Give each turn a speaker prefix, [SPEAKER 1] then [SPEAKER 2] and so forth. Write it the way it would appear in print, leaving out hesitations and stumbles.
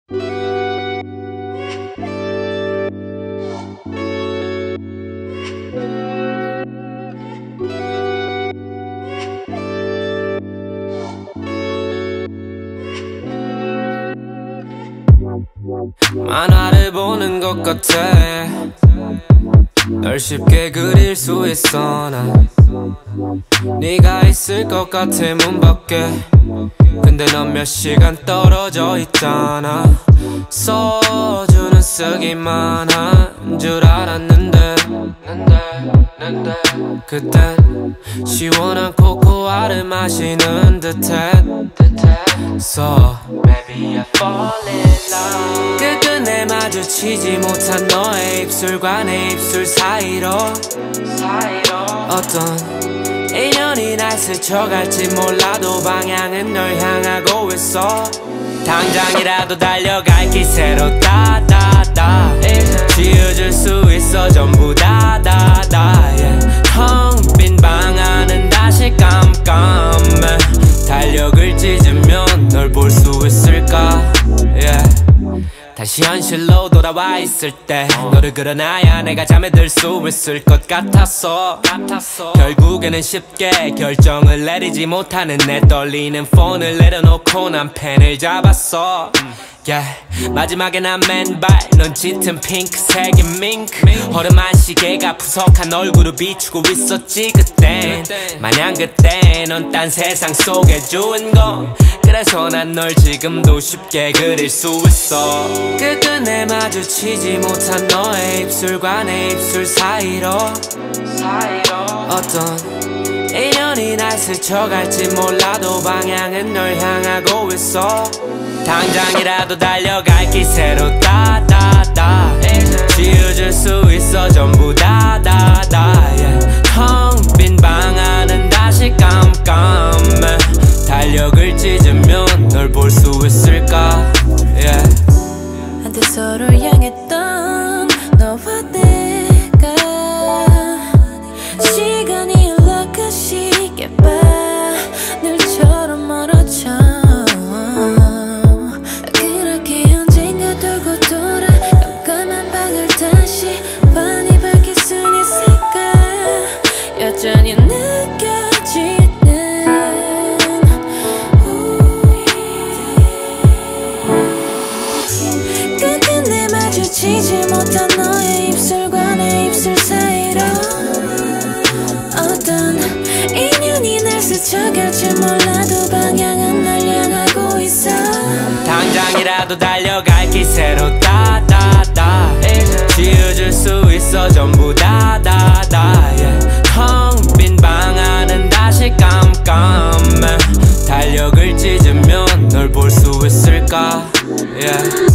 [SPEAKER 1] 만화를 보는 것 같아. 널 쉽게 그릴 수 있어. 난 네가 있을 것 같아 문 밖에. 근데 넌 몇 시간 떨어져 있잖아. 소주는 쓰기만 한 줄 알았는데 그땐 시원한 코코아를 마시는 듯해. So maybe I fall in love. 끝끝내 마주치지 못한 너의 입술과 내 입술 사이로 어떤 인연이 날 스쳐갈지 몰라도 방향은 널 향하고 있어. 당장이라도 달려갈 기세로 따다다 지워줄 수 있어 전부 다다다 텅 빈 방 안은 다시 깜깜해. 달력을 찢으면 널 볼 수 있을까 다시 현실로 돌아와 있을 때 너를 그려놔야 내가 잠에 들 수 있을 것 같았어. 결국에는 쉽게 결정을 내리지 못하는 내 떨리는 폰을 내려놓고 난 펜을 잡았어. 마지막에 난 맨발 넌 짙은 핑크색의 밍크. 허름한 시계가 푸석한 얼굴을 비추고 있었지 그땐. 마냥 그때 넌 딴 세상 속의 주인공. 그래서 난 널 지금도 쉽게 그릴 수 있어. 끝끝내 마주치지 못한 너의 입술과 내 입술 사이로 어떤 인연이 날 스쳐갈지 몰라도 방향은 널 향하고 있어. 당장이라도 달려갈 기세로 따다다 지워줄 수 있어 전부 다다다 텅 빈 방 안은 다시 깜깜해. 달력을 찢으면 널 볼 수 있을까
[SPEAKER 2] 한때 서로를 향했던 너와 내가 시간이 흘러가 시계 바늘처럼 멀어져. 그렇게 언젠가 돌고 돌아 깜깜한 방을 다시 환히 밝힐 순 있을까. 여전히 느껴지는 끝끝내 마주치지 못한 너의 입술과 내 입술 사이로 어떤 인연이 날 스쳐갈지 몰라도 방향은 날 향하고 있어.
[SPEAKER 1] 당장이라도 달려갈 기세로 따다다 지워줄 수 있어 전부 다다다 텅 빈 방 안은 다시 깜깜해. 달력을 찢으면 널 볼 수 있을까